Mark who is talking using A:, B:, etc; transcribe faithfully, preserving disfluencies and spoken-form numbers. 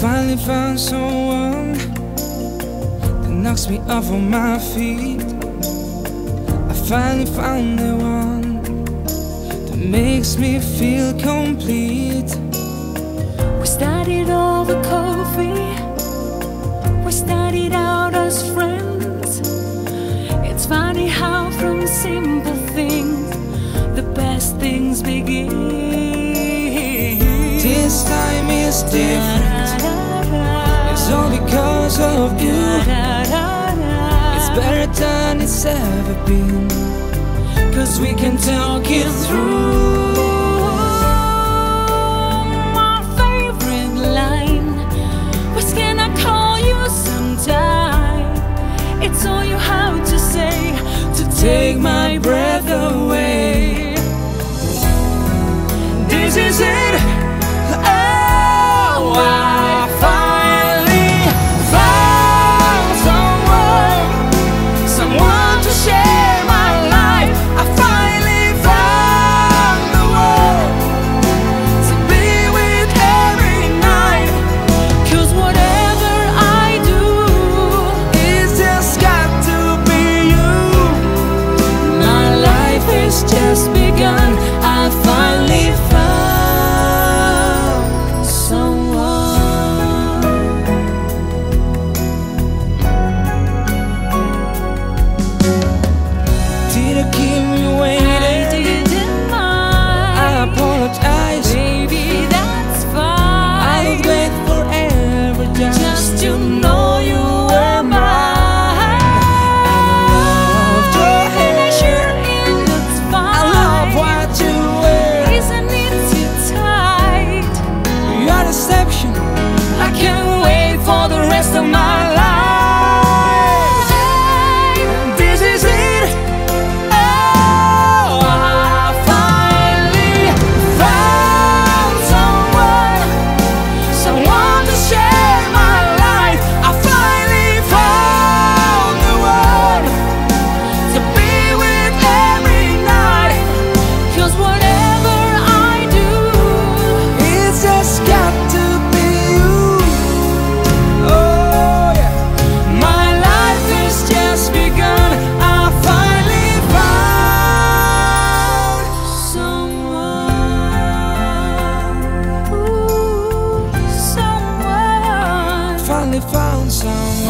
A: finally found someone that knocks me off of my feet. I finally found the one that makes me feel complete.
B: We started over coffee, we started out as friends. It's funny how from simple things the best things begin.
A: This time is different, it's all because of you. It's better than it's ever been, 'cause we can talk it through.
B: My favorite line was, can I call you sometime? It's all you have to say to
A: Take my breath away. This is it. Oh, I finally found someone, someone to share my life. I finally found the one to be with every night.
B: 'Cause whatever I do,
A: It's just got to be you.
B: my life is just begun. I finally found someone.
A: Did I keep you
B: I
A: waiting?
B: didn't mind.
A: I apologize.
B: Baby, that's fine.
A: I was wait forever just,
B: Just to know you were mine.
A: loved your
B: And I sure
A: hair.
B: it looks
A: I
B: fine.
A: love what you wear.
B: Isn't it too tight?
A: Your deception, I can't wait for the rest of my life. This is it. Oh, I finally found someone, someone to share my life. I finally found the one to be with every night.
B: 'Cause whatever I do,
A: It's just got to be you. Oh yeah. My life is just begun. I finally found
B: someone, ooh, someone.
A: finally found someone.